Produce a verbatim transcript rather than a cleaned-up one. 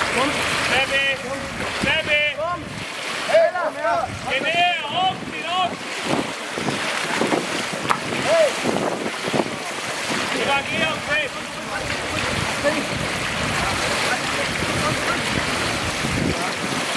Sebbi! Sebbi! Kom! Kom her! Geh näher! Auf! Zieh auf! Hey! Ivan, geh auf! Hey! Hey!